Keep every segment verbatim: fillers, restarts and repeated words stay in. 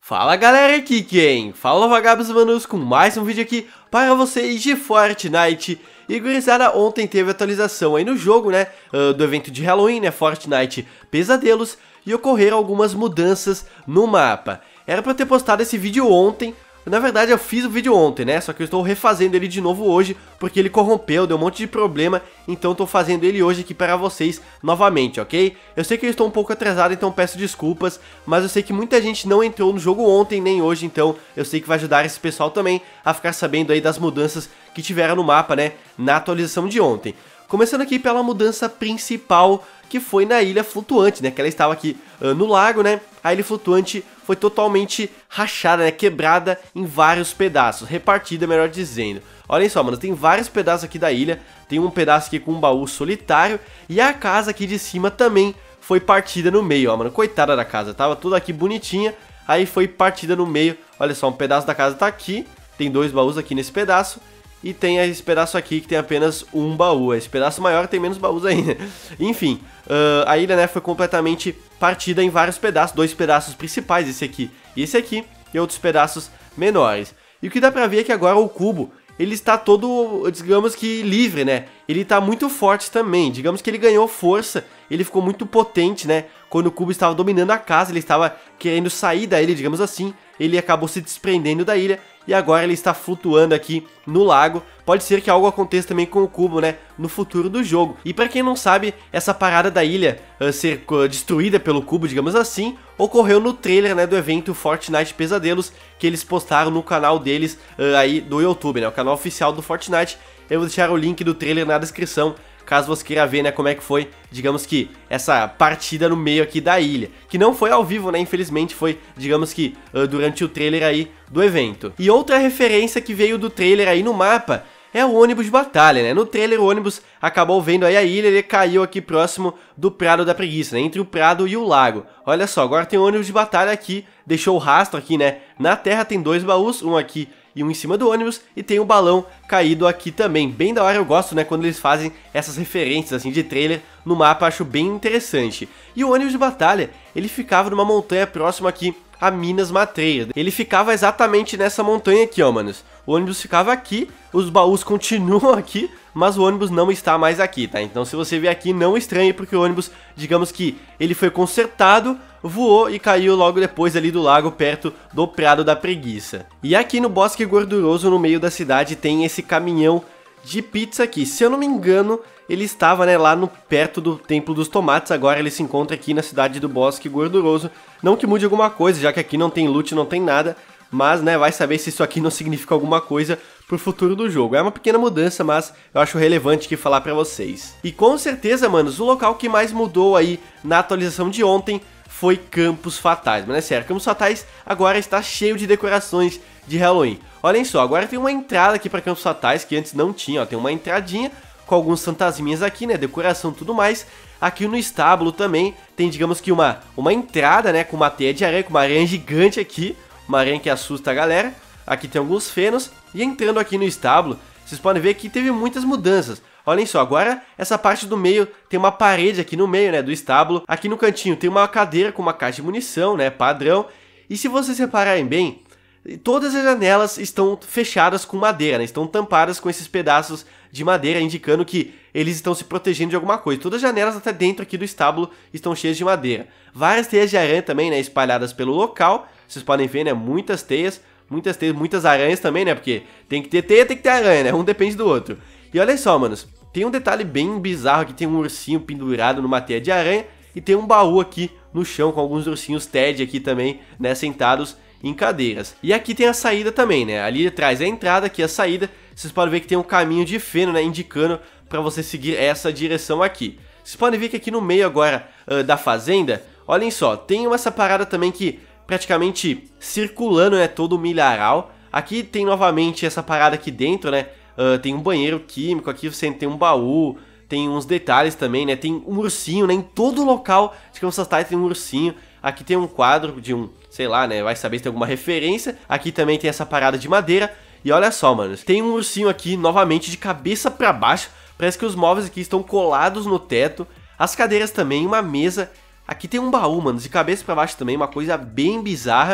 Fala galera, aqui quem? Fala Vagabos Manos com mais um vídeo aqui para vocês de Fortnite. E gurizada, ontem teve atualização aí no jogo, né, uh, do evento de Halloween, né, Fortnite Pesadelos, e ocorreram algumas mudanças no mapa. Era pra eu ter postado esse vídeo ontem. Na verdade eu fiz o vídeo ontem, né, só que eu estou refazendo ele de novo hoje, porque ele corrompeu, deu um monte de problema, então eu tô fazendo ele hoje aqui para vocês novamente, ok? Eu sei que eu estou um pouco atrasado, então peço desculpas, mas eu sei que muita gente não entrou no jogo ontem nem hoje, então eu sei que vai ajudar esse pessoal também a ficar sabendo aí das mudanças que tiveram no mapa, né, na atualização de ontem. Começando aqui pela mudança principal, que foi na ilha flutuante, né, que ela estava aqui uh, no lago, né, a ilha flutuante foi totalmente rachada, né, quebrada em vários pedaços, repartida, melhor dizendo. Olhem só, mano, tem vários pedaços aqui da ilha, tem um pedaço aqui com um baú solitário, e a casa aqui de cima também foi partida no meio, ó, mano, coitada da casa, tava tudo aqui bonitinha, aí foi partida no meio, olha só, um pedaço da casa tá aqui, tem dois baús aqui nesse pedaço, e tem esse pedaço aqui que tem apenas um baú. Esse pedaço maior tem menos baús ainda. Enfim, uh, a ilha, né, foi completamente partida em vários pedaços. Dois pedaços principais, esse aqui e esse aqui. E outros pedaços menores. E o que dá pra ver é que agora o cubo, ele está todo, digamos que, livre, né? Ele está muito forte também. Digamos que ele ganhou força. Ele ficou muito potente, né? Quando o cubo estava dominando a casa, ele estava querendo sair da ilha, digamos assim. Ele acabou se desprendendo da ilha. E agora ele está flutuando aqui no lago. Pode ser que algo aconteça também com o cubo, né, no futuro do jogo. E pra quem não sabe, essa parada da ilha uh, ser uh, destruída pelo cubo, digamos assim, ocorreu no trailer, né, do evento Fortnite Pesadelos, que eles postaram no canal deles uh, aí do YouTube, né, o canal oficial do Fortnite. Eu vou deixar o link do trailer na descrição, caso você queira ver, né, como é que foi, digamos que, essa partida no meio aqui da ilha. Que não foi ao vivo, né, infelizmente, foi, digamos que, uh, durante o trailer aí do evento. E outra referência que veio do trailer aí no mapa é o ônibus de batalha, né? No trailer o ônibus acabou vendo aí a ilha, ele caiu aqui próximo do Prado da Preguiça, né, entre o Prado e o lago. Olha só, agora tem o ônibus de batalha aqui, deixou o rastro aqui, né, na terra, tem dois baús, um aqui e um em cima do ônibus, e tem um balão caído aqui também. Bem da hora, eu gosto, né, quando eles fazem essas referências, assim, de trailer no mapa, acho bem interessante. E o ônibus de batalha, ele ficava numa montanha próxima aqui a Minas Matreira. Ele ficava exatamente nessa montanha aqui, ó, manos. O ônibus ficava aqui, os baús continuam aqui, mas o ônibus não está mais aqui, tá? Então se você vier aqui, não estranhe, porque o ônibus, digamos que ele foi consertado, voou e caiu logo depois ali do lago, perto do Prado da Preguiça. E aqui no Bosque Gorduroso, no meio da cidade, tem esse caminhão de pizza aqui. Se eu não me engano, ele estava, né, lá no, perto do Templo dos Tomates, agora ele se encontra aqui na cidade do Bosque Gorduroso. Não que mude alguma coisa, já que aqui não tem loot, não tem nada, mas, né, vai saber se isso aqui não significa alguma coisa pro futuro do jogo. É uma pequena mudança, mas eu acho relevante aqui falar pra vocês. E com certeza, manos, o local que mais mudou aí na atualização de ontem foi Campos Fatais, mas é sério, Campos Fatais agora está cheio de decorações de Halloween. Olhem só, agora tem uma entrada aqui para Campos Fatais, que antes não tinha, ó, tem uma entradinha com alguns fantasminhas aqui, né, decoração e tudo mais. Aqui no estábulo também tem, digamos que uma, uma entrada, né, com uma teia de aranha, com uma aranha gigante aqui, uma aranha que assusta a galera. Aqui tem alguns fenos, e entrando aqui no estábulo, vocês podem ver que teve muitas mudanças. Olhem só, agora essa parte do meio tem uma parede aqui no meio, né, do estábulo. Aqui no cantinho tem uma cadeira com uma caixa de munição, né, padrão. E se vocês repararem bem, todas as janelas estão fechadas com madeira, né, estão tampadas com esses pedaços de madeira, indicando que eles estão se protegendo de alguma coisa. Todas as janelas até dentro aqui do estábulo estão cheias de madeira. Várias teias de aranha também, né, espalhadas pelo local. Vocês podem ver, né, muitas teias, muitas teias, muitas aranhas também, né, porque tem que ter teia, tem que ter aranha, né, um depende do outro. E olha só, manos, tem um detalhe bem bizarro aqui, tem um ursinho pendurado numa teia de aranha e tem um baú aqui no chão com alguns ursinhos Ted aqui também, né, sentados em cadeiras. E aqui tem a saída também, né, ali atrás é a entrada, aqui é a saída. Vocês podem ver que tem um caminho de feno, né, indicando para você seguir essa direção aqui. Vocês podem ver que aqui no meio agora uh, da fazenda, olhem só, tem essa parada também que praticamente circulando, né, todo o milharal. Aqui tem novamente essa parada aqui dentro, né, uh, tem um banheiro químico, aqui você tem um baú, tem uns detalhes também, né, tem um ursinho, né, em todo local de Campos Fatais tem um ursinho. Aqui tem um quadro de um, sei lá, né, vai saber se tem alguma referência. Aqui também tem essa parada de madeira. E olha só, mano, tem um ursinho aqui novamente de cabeça pra baixo. Parece que os móveis aqui estão colados no teto. As cadeiras também, uma mesa. Aqui tem um baú, mano, de cabeça pra baixo também, uma coisa bem bizarra.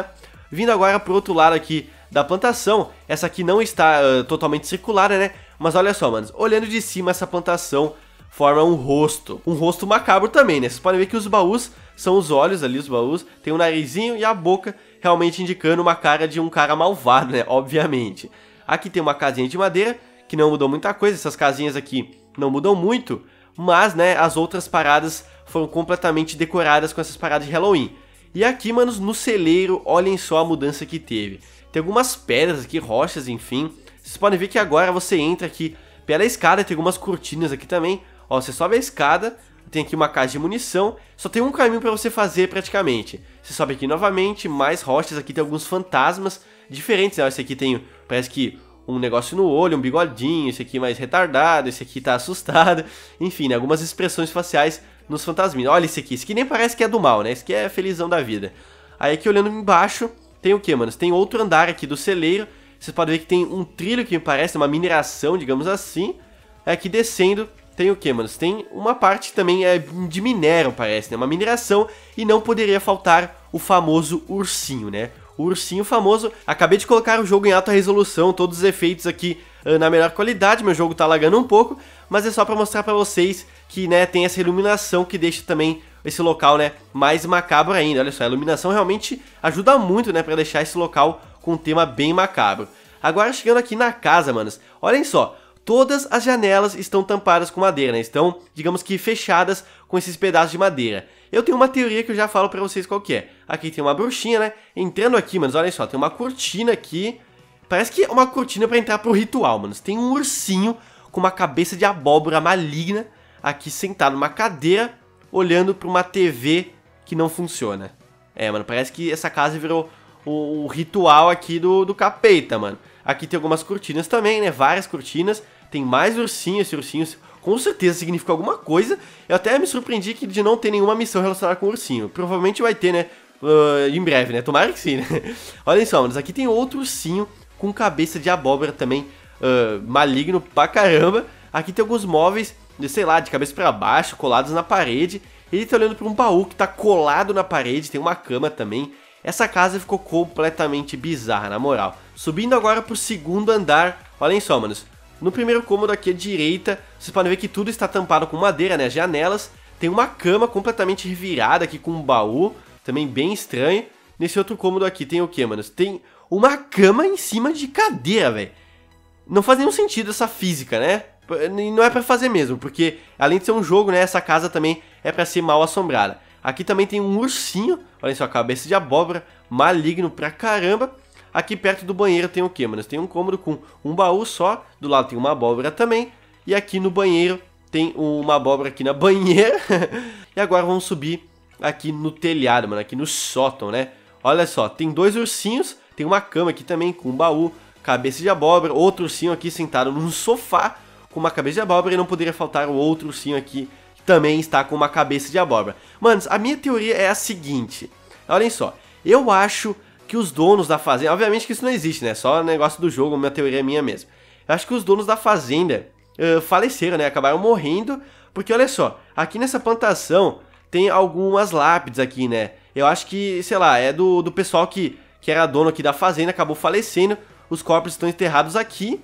Vindo agora pro outro lado aqui da plantação, essa aqui não está uh, totalmente circulada, né? Mas olha só, manos, olhando de cima essa plantação forma um rosto, um rosto macabro também, né? Vocês podem ver que os baús são os olhos ali, os baús, tem o narizinho e a boca realmente indicando uma cara de um cara malvado, né? Obviamente. Aqui tem uma casinha de madeira, que não mudou muita coisa, essas casinhas aqui não mudam muito, mas, né, as outras paradas foram completamente decoradas com essas paradas de Halloween. E aqui, manos, no celeiro, olhem só a mudança que teve. Tem algumas pedras aqui, rochas, enfim. Vocês podem ver que agora você entra aqui pela escada, tem algumas cortinas aqui também. Ó, você sobe a escada, tem aqui uma caixa de munição, só tem um caminho pra você fazer praticamente. Você sobe aqui novamente, mais rochas, aqui tem alguns fantasmas diferentes, né? Esse aqui tem, parece que um negócio no olho, um bigodinho, esse aqui mais retardado, esse aqui tá assustado. Enfim, né? Algumas expressões faciais nos fantasminhos. Olha esse aqui, esse aqui nem parece que é do mal, né? Esse aqui é felizão da vida. Aí aqui olhando embaixo, tem o que, mano? Tem outro andar aqui do celeiro. Vocês podem ver que tem um trilho que me parece, uma mineração, digamos assim. Aqui descendo, tem o que, mano? Tem uma parte também é, de minério, parece, né? Uma mineração. E não poderia faltar o famoso ursinho, né? O ursinho famoso. Acabei de colocar o jogo em alta resolução, todos os efeitos aqui uh, na melhor qualidade. Meu jogo tá lagando um pouco, mas é só pra mostrar pra vocês que, né, tem essa iluminação que deixa também esse local, né, mais macabro ainda. Olha só, a iluminação realmente ajuda muito, né, pra deixar esse local com um tema bem macabro. Agora chegando aqui na casa, manos, olhem só. Todas as janelas estão tampadas com madeira, né? Estão, digamos que, fechadas com esses pedaços de madeira. Eu tenho uma teoria que eu já falo pra vocês qual que é. Aqui tem uma bruxinha, né? Entrando aqui, manos, olha só, tem uma cortina aqui. Parece que é uma cortina pra entrar pro ritual, manos. Tem um ursinho com uma cabeça de abóbora maligna aqui sentado numa cadeira, olhando pra uma T V que não funciona. É, mano, parece que essa casa virou o, o ritual aqui do, do capeta, mano. Aqui tem algumas cortinas também, né? Várias cortinas. Tem mais ursinhos, esse ursinho com certeza significa alguma coisa. Eu até me surpreendi que de não ter nenhuma missão relacionada com o ursinho. Provavelmente vai ter, né? Uh, em breve, né? Tomara que sim, né? Olhem só, mas aqui tem outro ursinho com cabeça de abóbora também, uh, maligno pra caramba. Aqui tem alguns móveis, sei lá, de cabeça pra baixo, colados na parede. Ele tá olhando pra um baú que tá colado na parede, tem uma cama também. Essa casa ficou completamente bizarra, na moral. Subindo agora pro segundo andar, olhem só, manos. No primeiro cômodo aqui à direita, vocês podem ver que tudo está tampado com madeira, né? As janelas. Tem uma cama completamente revirada aqui com um baú, também bem estranho. Nesse outro cômodo aqui tem o que, manos? Tem uma cama em cima de cadeira, velho. Não faz nenhum sentido essa física, né? Não é pra fazer mesmo, porque além de ser um jogo, né? Essa casa também é pra ser mal assombrada. Aqui também tem um ursinho, olha só, cabeça de abóbora, maligno pra caramba. Aqui perto do banheiro tem o que, mano? Tem um cômodo com um baú só, do lado tem uma abóbora também. E aqui no banheiro tem uma abóbora aqui na banheira. E agora vamos subir aqui no telhado, mano, aqui no sótão, né? Olha só, tem dois ursinhos, tem uma cama aqui também com um baú, cabeça de abóbora. Outro ursinho aqui sentado num sofá com uma cabeça de abóbora. E não poderia faltar o outro ursinho aqui, também está com uma cabeça de abóbora. Manos, a minha teoria é a seguinte. Olhem só, eu acho que os donos da fazenda... Obviamente que isso não existe, né? Só negócio do jogo, minha teoria é minha mesmo. Eu acho que os donos da fazenda uh, faleceram, né? Acabaram morrendo. Porque olha só, aqui nessa plantação tem algumas lápides aqui, né? Eu acho que, sei lá, é do, do pessoal que, que era dono aqui da fazenda, acabou falecendo. Os corpos estão enterrados aqui.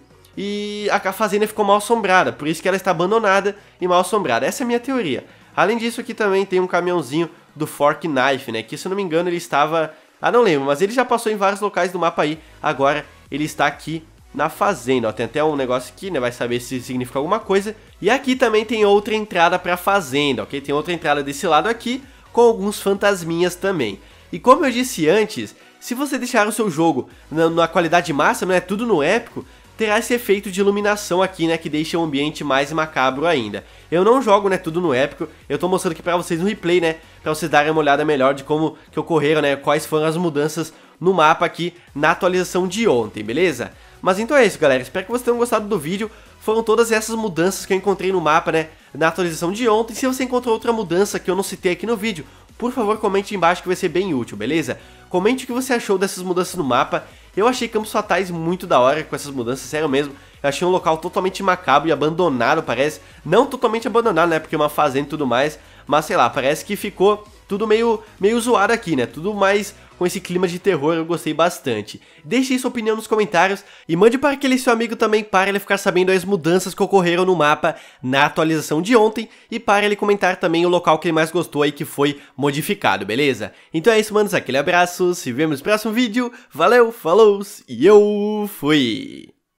E a fazenda ficou mal assombrada, por isso que ela está abandonada e mal assombrada. Essa é a minha teoria. Além disso, aqui também tem um caminhãozinho do Fork Knife, né? Que, se eu não me engano, ele estava... Ah, não lembro, mas ele já passou em vários locais do mapa aí. Agora, ele está aqui na fazenda, ó. Tem até um negócio aqui, né? Vai saber se significa alguma coisa. E aqui também tem outra entrada para a fazenda, ok? Tem outra entrada desse lado aqui, com alguns fantasminhas também. E como eu disse antes, se você deixar o seu jogo na, na qualidade máxima, né? Tudo no épico... terá esse efeito de iluminação aqui, né, que deixa o ambiente mais macabro ainda. Eu não jogo, né, tudo no épico, eu tô mostrando aqui pra vocês no replay, né, pra vocês darem uma olhada melhor de como que ocorreram, né, quais foram as mudanças no mapa aqui na atualização de ontem, beleza? Mas então é isso, galera, espero que vocês tenham gostado do vídeo. Foram todas essas mudanças que eu encontrei no mapa, né, na atualização de ontem. Se você encontrou outra mudança que eu não citei aqui no vídeo, por favor, comente embaixo que vai ser bem útil, beleza? Comente o que você achou dessas mudanças no mapa. Eu achei Campos Fatais muito da hora com essas mudanças, sério mesmo. Eu achei um local totalmente macabro e abandonado, parece. Não totalmente abandonado, né, porque é uma fazenda e tudo mais. Mas, sei lá, parece que ficou tudo meio, meio zoado aqui, né? Tudo mais com esse clima de terror, eu gostei bastante. Deixe aí sua opinião nos comentários e mande para aquele seu amigo também para ele ficar sabendo as mudanças que ocorreram no mapa na atualização de ontem e para ele comentar também o local que ele mais gostou aí que foi modificado, beleza? Então é isso, manos, aquele abraço, se vemos no próximo vídeo, valeu, falou e eu fui!